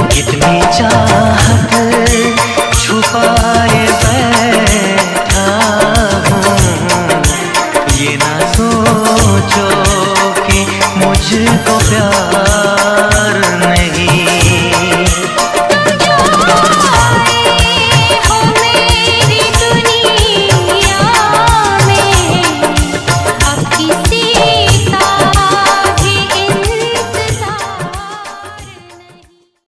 कितनी चाहत छुपाए बैठा हूँ। ये ना सोचो कि मुझको